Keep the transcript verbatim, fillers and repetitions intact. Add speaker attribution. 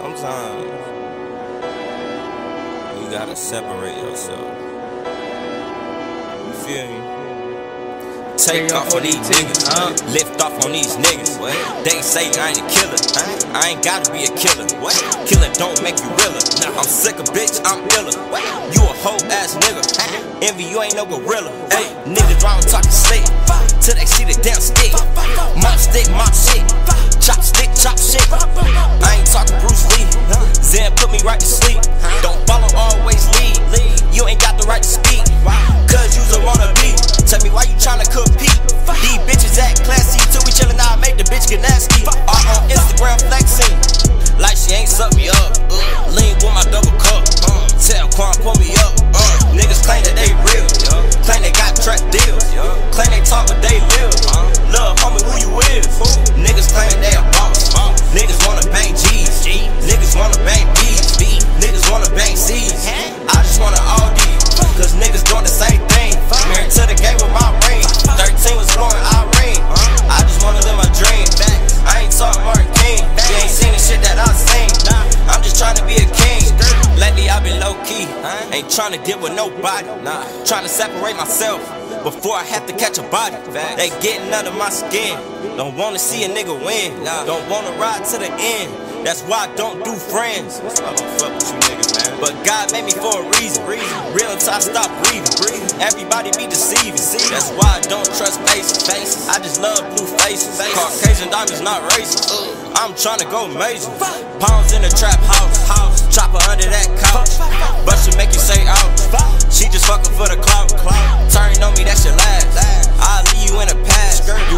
Speaker 1: Sometimes you gotta separate yourself. You feel me? Take off on these niggas, huh? Lift off on these niggas. What? They say I ain't a killer. I ain't gotta be a killer. What? Killer don't make you realer. I'm sick of bitch, I'm iller. You a hoe ass nigga. Envy, you ain't no gorilla. Hey, niggas round talking slick till they see the damn stick. Mop stick, mop shit. Chop stick, chop shit. I ain't talking Bruce Lee. Zen put me right to sleep. Don't follow, always lead. You ain't got the right to speak. Cause you's a wannabe. Tell me why you tryna compete. These bitches act classy till we chillin', now I make the bitch get nasty. All on Instagram flexing like she ain't suck me up. Lean with my double cup. Tell Quan pull me up. Niggas claim that they real. Claim they got trap deals. Claim they talk but they live. Love homie, who you is? Niggas claim they a boss. Niggas wanna bang G's. Niggas wanna bang B's. Niggas wanna bang C's. I just wanna all these. Cause niggas doing the same thing. Married to the game with my ring. thirteen was blowing Irene. I just wanna live my dream. I ain't talking Martin King. You ain't seen the shit that I seen. I'm just trying to be a king. Lately I've been low key. Ain't trying to get with nobody. Trying to separate myself before I have to catch a body. They getting under my skin. Don't wanna see a nigga win. Don't wanna ride to the end. That's why I don't do friends. I don't fuck with you niggas, man. But God made me for a reason. Real until I stop breathing. Everybody be deceiving. That's why I don't trust faces. I just love blue faces. Caucasian diamonds not racist. I'm tryna go major. Pounds in the trap house. Chopper under that couch. But she make you say ouch. She just fucking for the clout. Turn on me, that's your last. I'll leave you in a past.